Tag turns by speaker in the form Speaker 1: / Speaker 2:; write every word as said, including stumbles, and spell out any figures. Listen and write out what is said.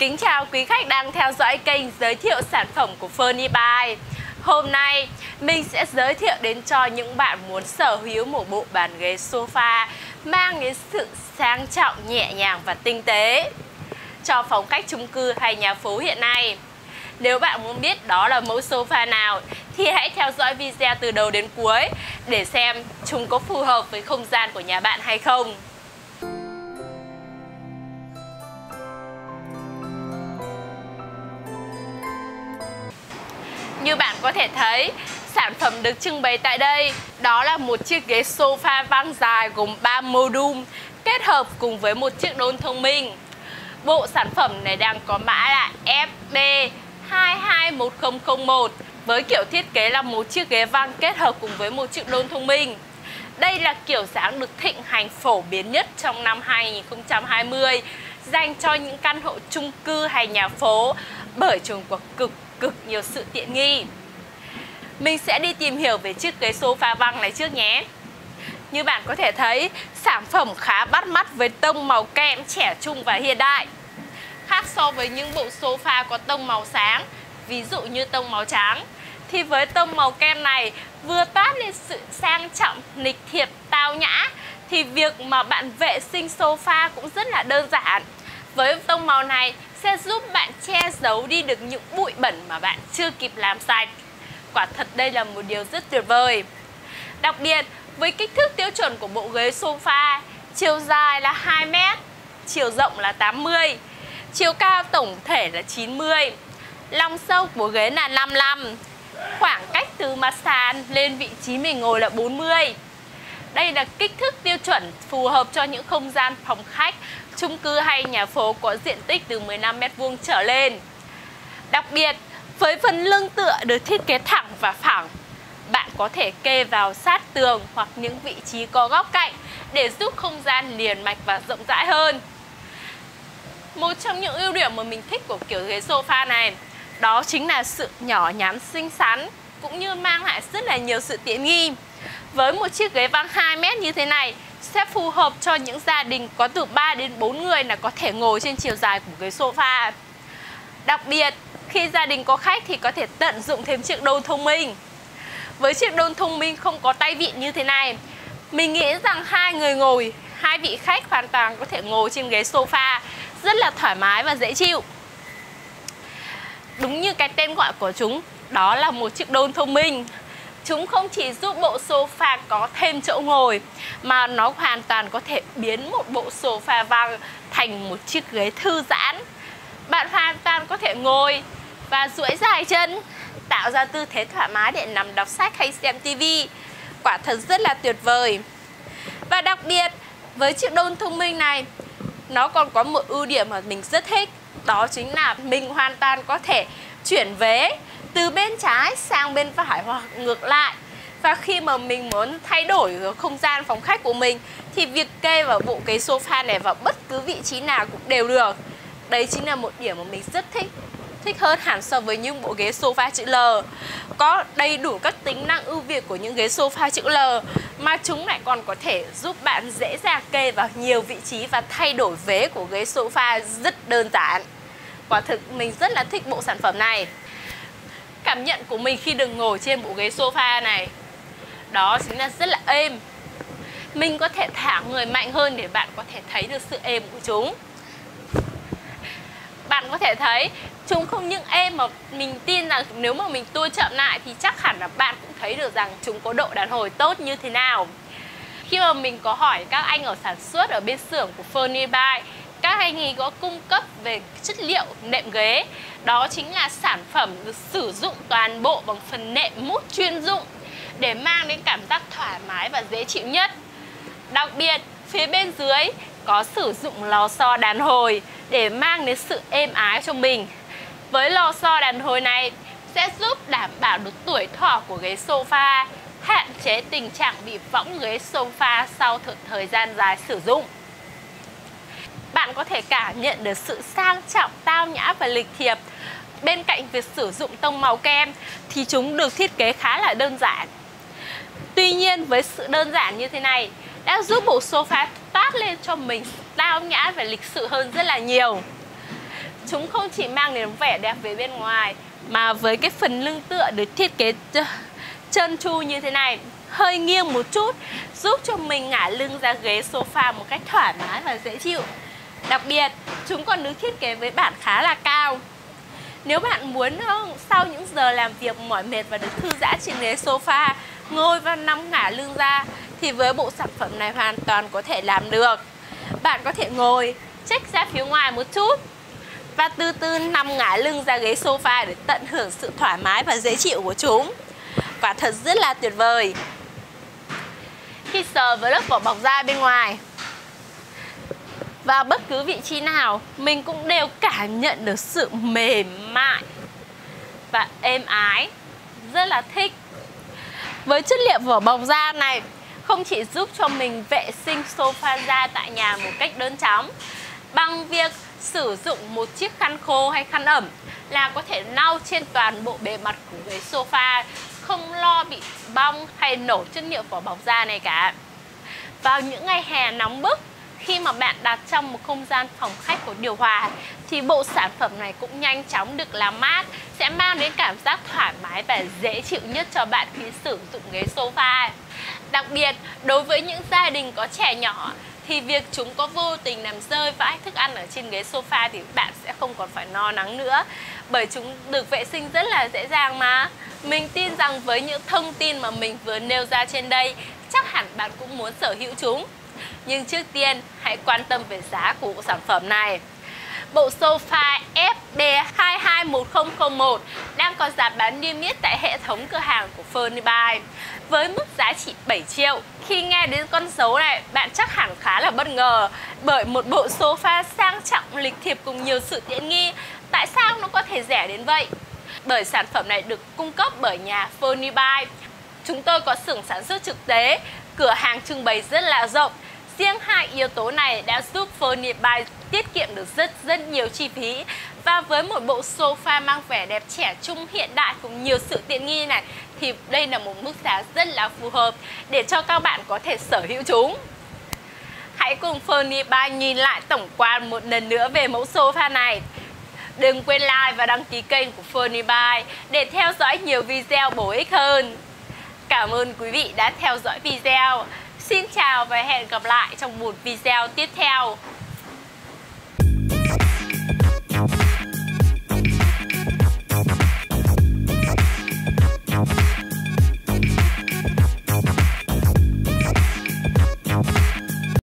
Speaker 1: Kính chào quý khách đang theo dõi kênh giới thiệu sản phẩm của Furnibuy. Hôm nay mình sẽ giới thiệu đến cho những bạn muốn sở hữu một bộ bàn ghế sofa mang đến sự sang trọng, nhẹ nhàng và tinh tế cho phong cách chung cư hay nhà phố hiện nay. Nếu bạn muốn biết đó là mẫu sofa nào thì hãy theo dõi video từ đầu đến cuối để xem chúng có phù hợp với không gian của nhà bạn hay không. Như bạn có thể thấy, sản phẩm được trưng bày tại đây đó là một chiếc ghế sofa vang dài gồm ba module kết hợp cùng với một chiếc đôn thông minh. Bộ sản phẩm này đang có mã là F D hai hai một không không một với kiểu thiết kế là một chiếc ghế vang kết hợp cùng với một chiếc đôn thông minh. Đây là kiểu dáng được thịnh hành phổ biến nhất trong năm hai nghìn không trăm hai mươi dành cho những căn hộ chung cư hay nhà phố bởi chúng có cực cực nhiều sự tiện nghi. Mình sẽ đi tìm hiểu về chiếc ghế sofa vang này trước nhé. Như bạn có thể thấy, sản phẩm khá bắt mắt với tông màu kem trẻ trung và hiện đại. Khác so với những bộ sofa có tông màu sáng, ví dụ như tông màu trắng, thì với tông màu kem này vừa toát lên sự sang trọng, lịch thiệp, tao nhã, thì việc mà bạn vệ sinh sofa cũng rất là đơn giản. Với tông màu này sẽ giúp bạn che giấu đi được những bụi bẩn mà bạn chưa kịp làm sạch. Quả thật đây là một điều rất tuyệt vời. Đặc biệt, với kích thước tiêu chuẩn của bộ ghế sofa, chiều dài là hai mét, chiều rộng là tám mươi, chiều cao tổng thể là chín mươi, lòng sâu của ghế là năm mươi lăm, khoảng cách từ mặt sàn lên vị trí mình ngồi là bốn mươi. Đây là kích thước tiêu chuẩn phù hợp cho những không gian phòng khách, chung cư hay nhà phố có diện tích từ mười lăm mét vuông trở lên. Đặc biệt, với phần lưng tựa được thiết kế thẳng và phẳng, bạn có thể kê vào sát tường hoặc những vị trí có góc cạnh để giúp không gian liền mạch và rộng rãi hơn. Một trong những ưu điểm mà mình thích của kiểu ghế sofa này đó chính là sự nhỏ nhắn xinh xắn cũng như mang lại rất là nhiều sự tiện nghi. Với một chiếc ghế vang hai mét như thế này sẽ phù hợp cho những gia đình có từ ba đến bốn người là có thể ngồi trên chiều dài của ghế sofa. Đặc biệt, khi gia đình có khách thì có thể tận dụng thêm chiếc đôn thông minh. Với chiếc đôn thông minh không có tay vịn như thế này, mình nghĩ rằng hai người ngồi, hai vị khách hoàn toàn có thể ngồi trên ghế sofa rất là thoải mái và dễ chịu. Đúng như cái tên gọi của chúng, đó là một chiếc đôn thông minh. Chúng không chỉ giúp bộ sofa có thêm chỗ ngồi mà nó hoàn toàn có thể biến một bộ sofa vang thành một chiếc ghế thư giãn. Bạn hoàn toàn có thể ngồi và duỗi dài chân, tạo ra tư thế thoải mái để nằm đọc sách hay xem tivi. Quả thật rất là tuyệt vời. Và đặc biệt, với chiếc đôn thông minh này, nó còn có một ưu điểm mà mình rất thích. Đó chính là mình hoàn toàn có thể chuyển vế từ bên trái sang bên phải hoặc ngược lại. Và khi mà mình muốn thay đổi không gian phòng khách của mình thì việc kê vào bộ cái sofa này vào bất cứ vị trí nào cũng đều được. Đấy chính là một điểm mà mình rất thích. Thích hơn hẳn so với những bộ ghế sofa chữ L. Có đầy đủ các tính năng ưu việt của những ghế sofa chữ L mà chúng lại còn có thể giúp bạn dễ dàng kê vào nhiều vị trí và thay đổi vế của ghế sofa rất đơn giản. Quả thực mình rất là thích bộ sản phẩm này. Cảm nhận của mình khi được ngồi trên bộ ghế sofa này đó chính là rất là êm. Mình có thể thả người mạnh hơn để bạn có thể thấy được sự êm của chúng. Bạn có thể thấy chúng không những êm mà mình tin rằng nếu mà mình tua chậm lại thì chắc hẳn là bạn cũng thấy được rằng chúng có độ đàn hồi tốt như thế nào. Khi mà mình có hỏi các anh ở sản xuất ở bên xưởng của Furnibuy, các anh ấy có cung cấp về chất liệu nệm ghế. Đó chính là sản phẩm được sử dụng toàn bộ bằng phần nệm mút chuyên dụng để mang đến cảm giác thoải mái và dễ chịu nhất. Đặc biệt, phía bên dưới có sử dụng lò xo đàn hồi để mang đến sự êm ái cho mình. Với lò xo đàn hồi này sẽ giúp đảm bảo được tuổi thọ của ghế sofa, hạn chế tình trạng bị võng ghế sofa sau thời gian dài sử dụng. Bạn có thể cảm nhận được sự sang trọng, tao nhã và lịch thiệp. Bên cạnh việc sử dụng tông màu kem thì chúng được thiết kế khá là đơn giản. Tuy nhiên với sự đơn giản như thế này đã giúp bộ sofa toát lên cho mình tao nhã và lịch sự hơn rất là nhiều. chúng không chỉ mang đến vẻ đẹp về bên ngoài, mà với cái phần lưng tựa được thiết kế trơn tru như thế này, hơi nghiêng một chút, giúp cho mình ngả lưng ra ghế sofa một cách thoải mái và dễ chịu. Đặc biệt, chúng còn được thiết kế với bản khá là cao. Nếu bạn muốn sau những giờ làm việc mỏi mệt và được thư giãn trên ghế sofa, ngồi và nằm ngả lưng ra, thì với bộ sản phẩm này hoàn toàn có thể làm được. Bạn có thể ngồi, chếch ra phía ngoài một chút và từ từ nằm ngả lưng ra ghế sofa để tận hưởng sự thoải mái và dễ chịu của chúng. Và thật rất là tuyệt vời. Khi sờ với lớp vỏ bọc da bên ngoài, vào bất cứ vị trí nào, mình cũng đều cảm nhận được sự mềm mại và êm ái. Rất là thích. Với chất liệu vỏ bọc da này, không chỉ giúp cho mình vệ sinh sofa da tại nhà một cách đơn chóng, bằng việc sử dụng một chiếc khăn khô hay khăn ẩm là có thể lau trên toàn bộ bề mặt của ghế sofa, không lo bị bong hay nổ chất liệu vỏ bọc da này cả. Vào những ngày hè nóng bức, khi mà bạn đặt trong một không gian phòng khách có điều hòa, thì bộ sản phẩm này cũng nhanh chóng được làm mát, sẽ mang đến cảm giác thoải mái và dễ chịu nhất cho bạn khi sử dụng ghế sofa. Đặc biệt, đối với những gia đình có trẻ nhỏ, thì việc chúng có vô tình làm rơi vãi thức ăn ở trên ghế sofa thì bạn sẽ không còn phải lo lắng nữa, bởi chúng được vệ sinh rất là dễ dàng mà. Mình tin rằng với những thông tin mà mình vừa nêu ra trên đây, chắc hẳn bạn cũng muốn sở hữu chúng. Nhưng trước tiên, hãy quan tâm về giá của bộ sản phẩm này. Bộ sofa F D hai hai một không không một đang có giá bán niêm yết tại hệ thống cửa hàng của Furnibuy với mức giá chỉ bảy triệu. Khi nghe đến con số này, bạn chắc hẳn khá là bất ngờ, bởi một bộ sofa sang trọng, lịch thiệp cùng nhiều sự tiện nghi, tại sao nó có thể rẻ đến vậy? Bởi sản phẩm này được cung cấp bởi nhà Furnibuy. Chúng tôi có xưởng sản xuất thực tế, cửa hàng trưng bày rất là rộng. Riêng hai yếu tố này đã giúp Furnibuy tiết kiệm được rất rất nhiều chi phí. Và với một bộ sofa mang vẻ đẹp trẻ trung hiện đại cùng nhiều sự tiện nghi này, thì đây là một mức giá rất là phù hợp để cho các bạn có thể sở hữu chúng. Hãy cùng Furnibuy nhìn lại tổng quan một lần nữa về mẫu sofa này. Đừng quên like và đăng ký kênh của Furnibuy để theo dõi nhiều video bổ ích hơn. Cảm ơn quý vị đã theo dõi video. Xin chào và hẹn gặp lại trong một video tiếp theo.